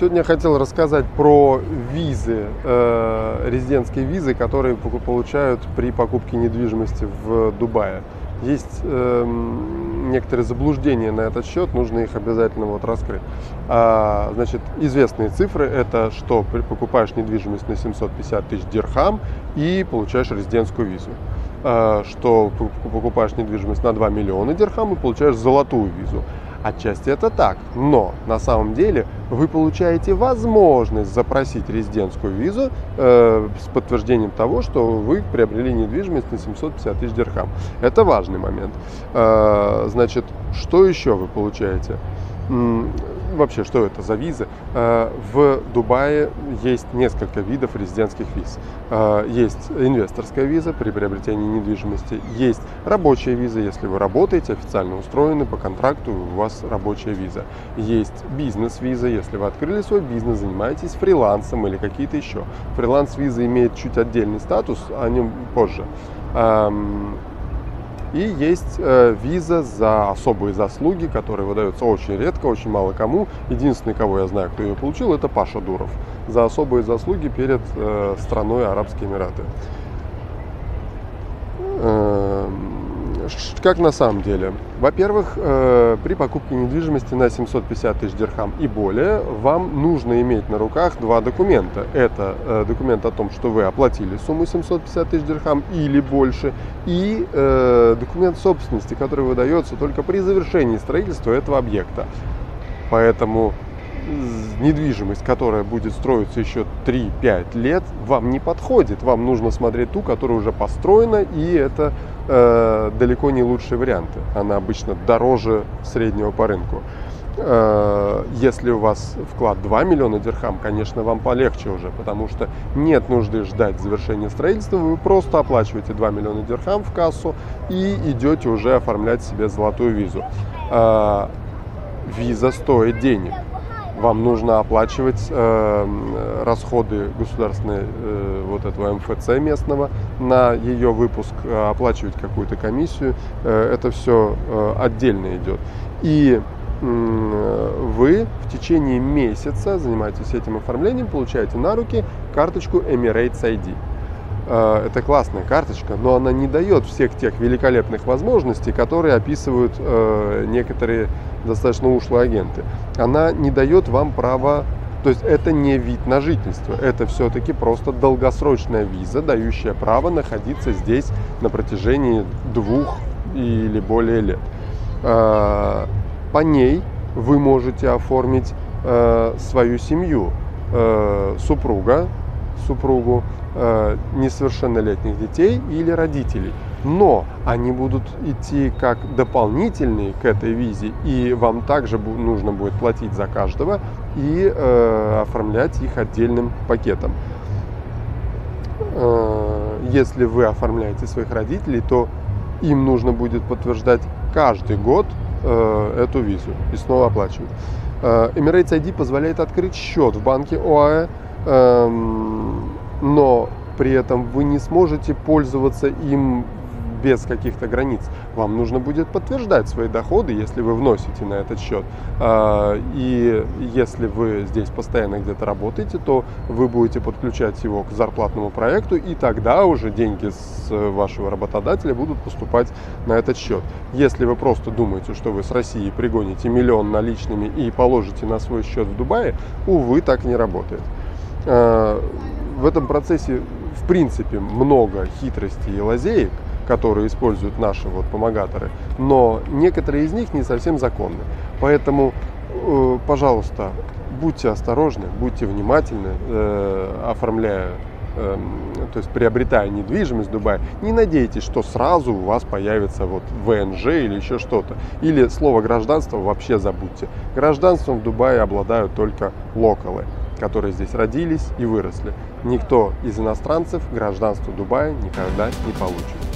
Сегодня я хотел рассказать про визы, резидентские визы, которые получают при покупке недвижимости в Дубае. Есть некоторые заблуждения на этот счет, нужно их обязательно раскрыть. Значит, известные цифры – это что покупаешь недвижимость на 750 тысяч дирхам и получаешь резидентскую визу. Что покупаешь недвижимость на 2 миллиона дирхам и получаешь золотую визу. Отчасти это так, но на самом деле вы получаете возможность запросить резидентскую визу с подтверждением того, что вы приобрели недвижимость на 750 тысяч дирхам. Это важный момент. Значит, что еще вы получаете? Вообще, что это за визы? В Дубае есть несколько видов резидентских виз. Есть инвесторская виза при приобретении недвижимости, есть рабочая виза, если вы работаете, официально устроены по контракту, у вас рабочая виза. Есть бизнес-виза, если вы открыли свой бизнес, занимаетесь фрилансом или какие-то еще. Фриланс-виза имеет чуть отдельный статус, о нем позже. И есть виза за особые заслуги, которая выдается очень редко, очень мало кому. Единственный, кого я знаю, кто ее получил, это Паша Дуров. За особые заслуги перед страной Арабские Эмираты. Как на самом деле? Во-первых, при покупке недвижимости на 750 тысяч дирхам и более вам нужно иметь на руках два документа. Это документ о том, что вы оплатили сумму 750 тысяч дирхам или больше, и документ собственности, который выдается только при завершении строительства этого объекта. Поэтому недвижимость, которая будет строиться еще 3-5 лет, вам не подходит. Вам нужно смотреть ту, которая уже построена, и это далеко не лучшие варианты. Она обычно дороже среднего по рынку. Если у вас вклад 2 миллиона дирхам, конечно, вам полегче уже, потому что нет нужды ждать завершения строительства. Вы просто оплачиваете 2 миллиона дирхам в кассу и идете уже оформлять себе золотую визу. Виза стоит денег. Вам нужно оплачивать расходы государственной этого МФЦ местного на ее выпуск, оплачивать какую-то комиссию. Это все отдельно идет. И вы в течение месяца занимаетесь этим оформлением, получаете на руки карточку Emirates ID. Это классная карточка, но она не дает всех тех великолепных возможностей, которые описывают некоторые достаточно ушлые агенты. Она не дает вам права, то есть это не вид на жительство, это все-таки просто долгосрочная виза, дающая право находиться здесь на протяжении 2 или более лет. По ней вы можете оформить свою семью, супругу, несовершеннолетних детей или родителей. Но они будут идти как дополнительные к этой визе, и вам также нужно будет платить за каждого и оформлять их отдельным пакетом. Если вы оформляете своих родителей, то им нужно будет подтверждать каждый год эту визу и снова оплачивать. Emirates ID позволяет открыть счет в банке ОАЭ, но при этом вы не сможете пользоваться им без каких-то границ. Вам нужно будет подтверждать свои доходы, если вы вносите на этот счет. И если вы здесь постоянно где-то работаете, то вы будете подключать его к зарплатному проекту, и тогда уже деньги с вашего работодателя будут поступать на этот счет. Если вы просто думаете, что вы с России пригоните миллион наличными и положите на свой счет в Дубае, увы, так не работает. В этом процессе, в принципе, много хитростей и лазеек, которые используют наши помогаторы, но некоторые из них не совсем законны. Поэтому, пожалуйста, будьте осторожны, будьте внимательны, оформляя, то есть приобретая недвижимость в Дубае. Не надейтесь, что сразу у вас появится ВНЖ или еще что-то. Или слово гражданство вообще забудьте. Гражданством в Дубае обладают только локалы, которые здесь родились и выросли. Никто из иностранцев гражданство Дубая никогда не получит.